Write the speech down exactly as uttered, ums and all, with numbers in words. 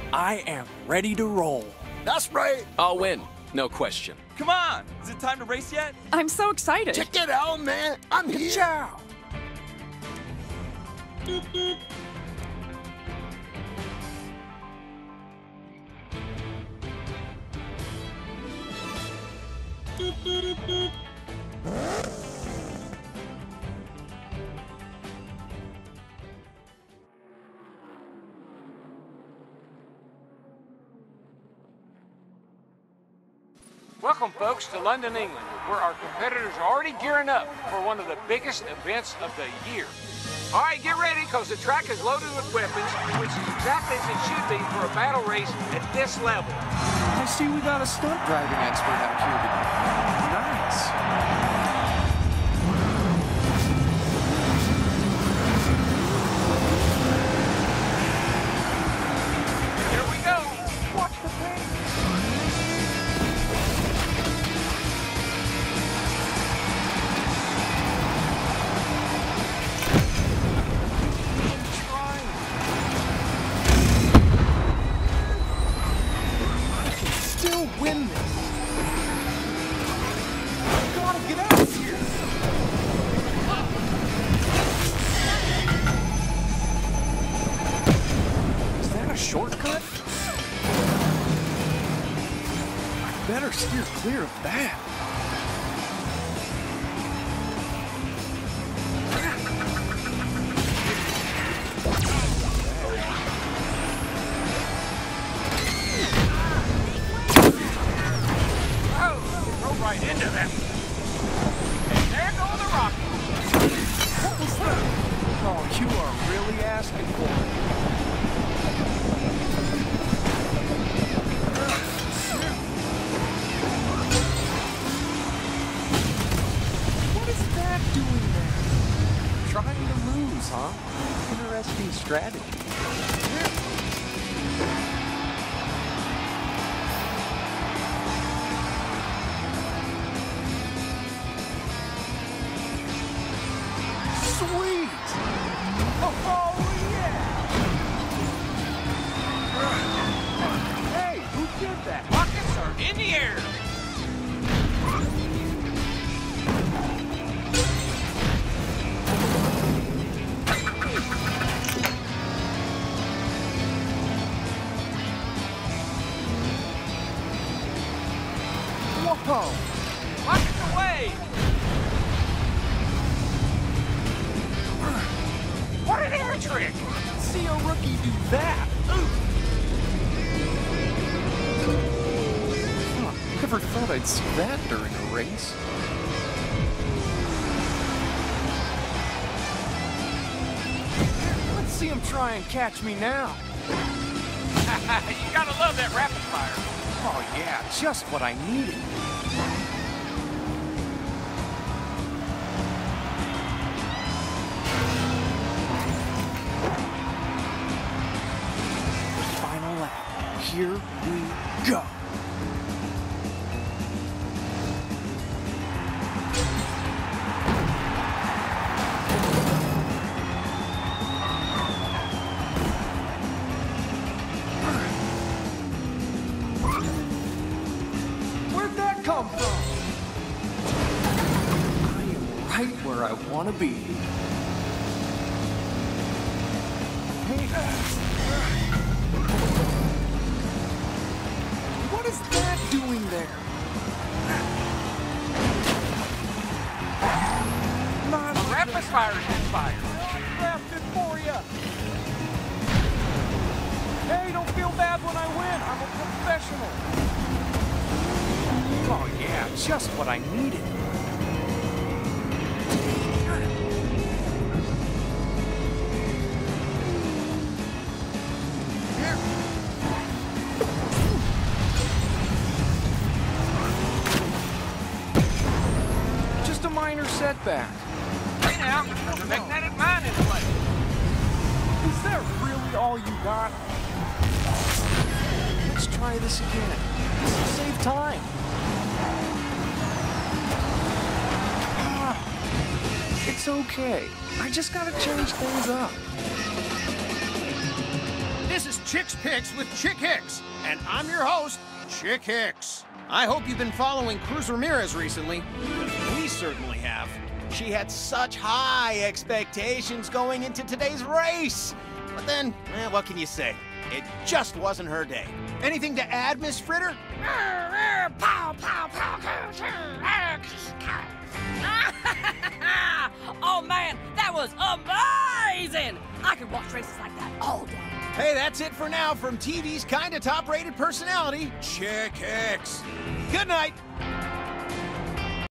I am ready to roll. That's right. I'll win, no question. Come on! Is it time to race yet? I'm so excited. Check it out, man. I'm here. Ciao. Welcome, folks, to London, England, where our competitors are already gearing up for one of the biggest events of the year. All right, get ready, because the track is loaded with weapons, which is exactly as it should be for a battle race at this level. I see we got a stunt driving expert out here today. Nice. Here we go. Watch the pace. Still win this. I gotta get out of here. Is that a shortcut? I better steer clear of that. Right into them. And there go the rockets. What was that? Oh, you are really asking for it. What is that doing there? Trying to lose, huh? Interesting strategy. Sweet! Oh, yeah! Hey, who did that? Rockets are in the air. Whoa! Rockets away. What an air trick! See a rookie do that! Huh, never thought I'd see that during a race. Let's see him try and catch me now. You gotta love that rapid fire. Oh yeah, just what I needed. Here we go. Where'd that come from? I am right where I want to be. Hey, uh, What is that doing there? Not A rapid fire is fire. Left it for you. Hey, don't feel bad when I win. I'm a professional. Oh yeah, just what I needed. Minor setback. Hey now, the magnetic mine in play. Is that really all you got? Let's try this again. Save time. Ah, it's okay. I just gotta change things up. This is Chick's Picks with Chick Hicks, and I'm your host, Chick Hicks. I hope you've been following Cruz Ramirez recently, because we certainly have. She had such high expectations going into today's race. But then, eh, what can you say? It just wasn't her day. Anything to add, Miss Fritter? Oh man, that was amazing! I could watch races like that all day. Hey, that's it for now from T V's kinda top-rated personality, Chick Hicks. Good night.